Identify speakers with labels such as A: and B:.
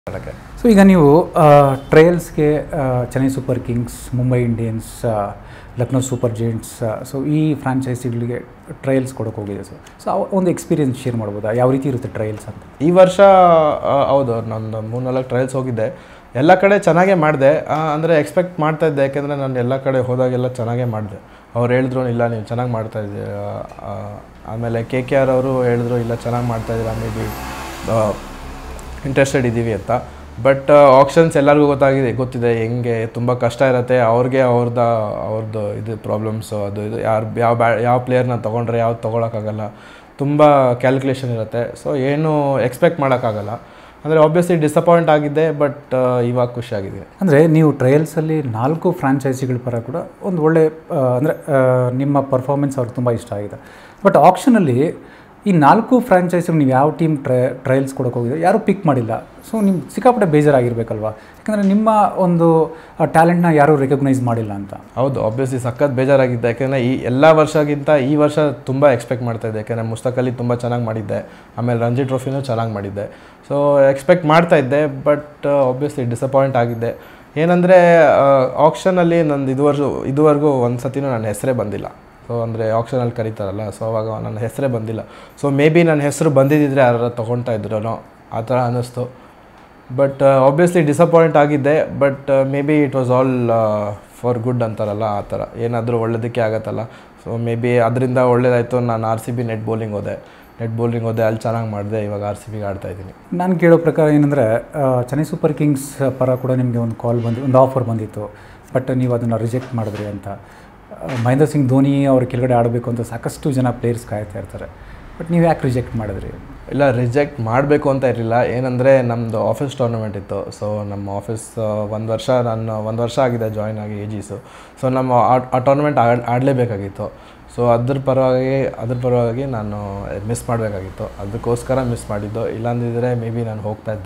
A: So ಈಗ ನೀವು ಟ್ರಯಲ್ಸ್ಗೆ Chennai Super Kings, Mumbai Indians, Lucknow Super Giants, so ಈ ಫ್ರಾಂಚೈಸಿಗಳಿಗೆ ಟ್ರಯಲ್ಸ್ ಕೊಡೋಕೆ ಹೋಗಿದೆ ಸರ್. ಸೊ ಒಂದು ಎಕ್ಸ್ಪೀರಿಯನ್ಸ್ ಶೇರ್ ಮಾಡ್ಬೋದಾ? ಯಾವ ರೀತಿ ಇರುತ್ತೆ ಟ್ರಯಲ್ಸ್ ಅಂತ?
B: ಈ ವರ್ಷ ಹೌದು, ನಾನು 3-4 ಟ್ರಯಲ್ಸ್ ಹೋಗಿದ್ದೆ. ಎಲ್ಲ ಕಡೆ ಚೆನ್ನಾಗೇ ಮಾಡಿದೆ. ಅಂದರೆ ಎಕ್ಸ್ಪೆಕ್ಟ್ ಮಾಡ್ತಾಯಿದ್ದೆ, ಯಾಕೆಂದರೆ ನಾನು ಎಲ್ಲ ಕಡೆ ಹೋದಾಗೆಲ್ಲ ಚೆನ್ನಾಗೇ ಮಾಡಿದೆ. ಅವ್ರು ಹೇಳಿದ್ರು ಇಲ್ಲ ನೀವು ಚೆನ್ನಾಗಿ ಮಾಡ್ತಾಯಿದ್ದೀರ. ಆಮೇಲೆ KKR ಅವರು ಹೇಳಿದ್ರು ಇಲ್ಲ ಚೆನ್ನಾಗಿ ಮಾಡ್ತಾಯಿದ್ದೀರಾ, ಮೇ ಬಿ ಇಂಟ್ರೆಸ್ಟೆಡ್ ಇದ್ದೀವಿ ಅಂತ. ಬಟ್ ಆಪ್ಷನ್ಸ್ ಎಲ್ಲರಿಗೂ ಗೊತ್ತಿದೆ ಹೆಂಗೆ ತುಂಬ ಕಷ್ಟ ಇರುತ್ತೆ. ಅವ್ರದ್ದು ಇದು ಪ್ರಾಬ್ಲಮ್ಸು, ಅದು ಇದು ಯಾವ ಪ್ಲೇಯರ್ನ ತೊಗೊಂಡ್ರೆ ಯಾವ್ದು ತೊಗೊಳಕ್ಕಾಗಲ್ಲ, ತುಂಬ ಕ್ಯಾಲ್ಕುಲೇಷನ್ ಇರುತ್ತೆ. ಸೊ ಏನು ಎಕ್ಸ್ಪೆಕ್ಟ್ ಮಾಡೋಕ್ಕಾಗಲ್ಲ. ಅಂದರೆ ಆಬ್ವಿಯಸ್ಲಿ ಡಿಸಪಾಯಿಂಟ್ ಆಗಿದ್ದೆ, ಬಟ್ ಇವಾಗ ಖುಷಿಯಾಗಿದೆ.
A: ಅಂದರೆ ನೀವು ಟ್ರಯಲ್ಸಲ್ಲಿ 4 ಫ್ರಾಂಚೈಸಿಗಳ ಪರ ಕೂಡ ಒಂದು ಒಳ್ಳೆ ಅಂದರೆ ನಿಮ್ಮ ಪರ್ಫಾರ್ಮೆನ್ಸ್ ಅವ್ರಿಗೆ ತುಂಬ ಇಷ್ಟ ಆಗಿದೆ. ಬಟ್ ಆಪ್ಷನಲ್ಲಿ ಈ 4 ಫ್ರಾಂಚೈಸಿಗೆ ನೀವು ಯಾವ ಟೀಮ್ ಟ್ರಯಲ್ಸ್ ಕೊಡೋಕೆ ಹೋಗಿದೆ ಯಾರೂ ಪಿಕ್ ಮಾಡಿಲ್ಲ. ಸೊ ನಿಮ್ಗೆ ಸಿಕ್ಕಾಪಟ್ಟೆ ಬೇಜಾರಾಗಿರ್ಬೇಕಲ್ವಾ? ಯಾಕಂದರೆ ನಿಮ್ಮ ಒಂದು ಟ್ಯಾಲೆಂಟ್ನ ಯಾರೂ ರೆಕಗ್ನೈಸ್ ಮಾಡಿಲ್ಲ ಅಂತ.
B: ಹೌದು, ಆಬ್ವಿಯಸ್ಲಿ ಸಖತ್ ಬೇಜಾರಾಗಿದ್ದೆ. ಯಾಕೆಂದರೆ ಈ ಎಲ್ಲ ವರ್ಷಕ್ಕಿಂತ ಈ ವರ್ಷ ತುಂಬ ಎಕ್ಸ್ಪೆಕ್ಟ್ ಮಾಡ್ತಾಯಿದ್ದೆ. ಯಾಕೆಂದರೆ ಮುಸ್ತಕ್ ಅಲಿ ತುಂಬ ಚೆನ್ನಾಗಿ ಮಾಡಿದ್ದೆ, ಆಮೇಲೆ ರಂಜಿ ಟ್ರೋಫಿನೂ ಚೆನ್ನಾಗಿ ಮಾಡಿದ್ದೆ. ಸೊ ಎಕ್ಸ್ಪೆಕ್ಟ್ ಮಾಡ್ತಾಯಿದ್ದೆ, ಬಟ್ ಆಬ್ವಿಯಸ್ಲಿ ಡಿಸಪಾಯಿಂಟ್ ಆಗಿದ್ದೆ. ಏನಂದರೆ ಆಕ್ಷನಲ್ಲಿ ನಂದು ಇದುವರೆಗೂ ಒಂದು ಸತಿನೂ ನನ್ನ ಹೆಸರೇ ಬಂದಿಲ್ಲ. ಸೊ ಅಂದರೆ ಆಕ್ಷನಲ್ಲಿ ಕರೀತಾರಲ್ಲ, ಸೊ ಅವಾಗ ನನ್ನ ಹೆಸರೇ ಬಂದಿಲ್ಲ. ಸೊ ಮೇ ಬಿ ನನ್ನ ಹೆಸರು ಬಂದಿದ್ದರೆ ಯಾರು ತೊಗೊಳ್ತಾ ಇದ್ರೋ ಆ ಥರ ಅನ್ನಿಸ್ತು. ಬಟ್ ಆಬ್ವಿಯಸ್ಲಿ ಡಿಸಪಾಯಿಂಟ್ ಆಗಿದ್ದೆ. But maybe it was all for good ಅಂತಾರಲ್ಲ, ಆ ಥರ ಏನಾದರೂ ಒಳ್ಳೆಯದಕ್ಕೆ ಆಗತ್ತಲ್ಲ. ಸೊ ಮೇ ಬಿ ಅದರಿಂದ ಒಳ್ಳೇದಾಯಿತು. ನಾನು RCB ನೆಟ್ ಬೌಲಿಂಗ್ ಹೋದೆ, ಅಲ್ಲಿ ಚೆನ್ನಾಗಿ ಮಾಡಿದೆ. ಇವಾಗ RCBಗೆ ಆಡ್ತಾಯಿದ್ದೀನಿ.
A: ನಾನು ಕೇಳೋ ಪ್ರಕಾರ ಏನಂದರೆ ಚೆನ್ನೈ ಸೂಪರ್ ಕಿಂಗ್ಸ್ ಪರ ಕೂಡ ನಿಮಗೆ ಒಂದು ಆಫರ್ ಬಂದಿತ್ತು, ಬಟ್ ನೀವು ಅದನ್ನು ರಿಜೆಕ್ಟ್ ಮಾಡಿದ್ರಿ ಅಂತ. ಮಹೇಂದ್ರ ಸಿಂಗ್ ಧೋನಿ ಅವ್ರ ಕೆಳಗಡೆ ಆಡಬೇಕು ಅಂತ ಸಾಕಷ್ಟು ಜನ ಪ್ಲೇಯರ್ಸ್ ಕಾಯ್ತಾ ಇರ್ತಾರೆ, ಬಟ್ ನೀವು ಯಾಕೆ ರಿಜೆಕ್ಟ್ ಮಾಡಿದ್ರಿ?
B: ಇಲ್ಲ, ರಿಜೆಕ್ಟ್ ಮಾಡಬೇಕು ಅಂತ ಇರಲಿಲ್ಲ. ಏನಂದರೆ ನಮ್ಮದು ಆಫೀಸ್ ಟೂರ್ನಮೆಂಟ್ ಇತ್ತು. ಸೊ ನಮ್ಮ ಆಫೀಸ್ ಒಂದು ವರ್ಷ ಆಗಿದೆ ಜಾಯ್ನ್ ಆಗಿ ಏಜಿಸು. ಸೊ ನಮ್ಮ ಆ ಟೂರ್ನಮೆಂಟ್ ಆಡಲೇಬೇಕಾಗಿತ್ತು. ಸೊ ಅದ್ರ ಪರವಾಗಿ ನಾನು ಮಿಸ್ ಮಾಡಬೇಕಾಗಿತ್ತು. ಅದಕ್ಕೋಸ್ಕರ ಮಿಸ್ ಮಾಡಿದ್ದು. ಇಲ್ಲಾಂದಿದ್ರೆ ಮೇ ಬಿ ನಾನು ಹೋಗ್ತಾಯಿದ್ದೆ.